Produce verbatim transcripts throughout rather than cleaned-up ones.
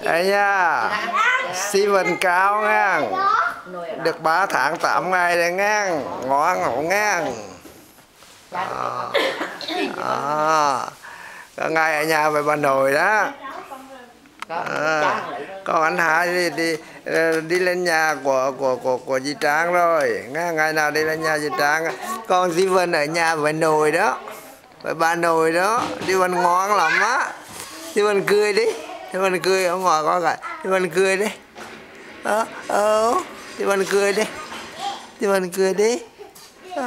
Đây nha, Steven cao ngang, được ba tháng tám ngày đây ngang, ngon ngủ ngang. À, à, có ngày ở nhà với bà nội đó. À, còn anh Hải đi, đi đi lên nhà của của của của dì Trang rồi, ngày nào đi lên nhà dì Trang. Còn Steven ở nhà với nội đó, với bà nội đó, Steven ngon lắm á. Steven cười đi, Steven cười ở ngoài có cái, Steven cười đi. Ờ, ờ, Steven cười đi, Steven cười đi. Đó,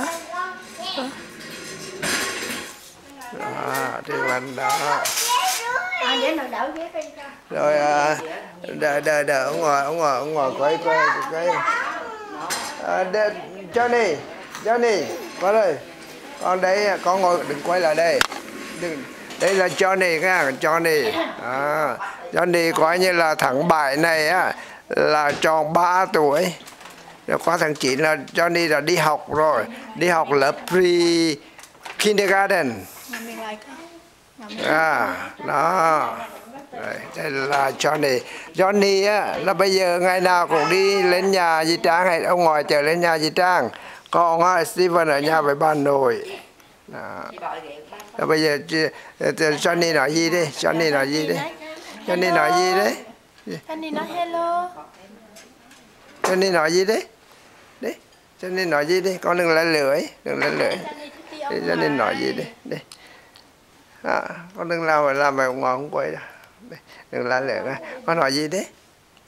Steven đó. Rồi à, đợi đợi đợi ở ngoài ở ngoài ở ngoài quay quay quay. À, Johnny, Johnny, qua đây. Con đây, con ngồi đừng quay lại đây. Đừng, đây là Johnny nha, Johnny. À, Johnny coi như là tháng bảy này á là tròn ba tuổi. Rồi qua tháng chín là Johnny đã đi học rồi, đi học lớp pre kindergarten. À, đó. Đây, đây là Johnny. Johnny á là bây giờ ngày nào cũng đi lên nhà dì Trang hay ông ngoại chở lên nhà dì Trang. Còn á, Steven ở nhà với bà nội. Đó. Rồi bây giờ Johnny nói gì đi? Johnny nói gì đi? Johnny nói gì đấy? Johnny nói hello. Johnny nói gì đấy? Đấy. Johnny nói gì đi? Con đừng lấy lưỡi, đừng lấy lưỡi. Johnny nói gì đi? Đi. À, con đừng làm làm mày ngon không quay đâu. Đừng la lửa á. Con nói gì đấy?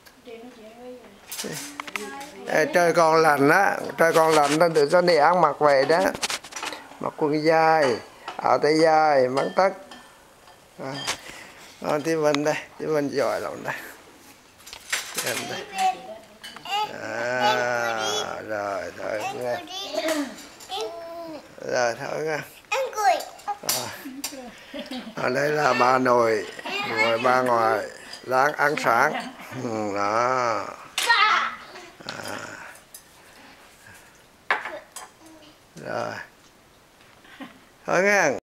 Ê, trời còn lạnh á, trời còn lạnh nên tự Johnny ăn mặc về đó. Mặc quần dài, áo tay dài, mắng tất. À, con thì mình đây, thì mình giỏi lắm đây. đây. À, rồi thôi nghe. Rồi thôi nghe. Ở đây là bà nội, ngồi ba ngoài đang ăn sáng. Đó. À. Rồi thôi nghe.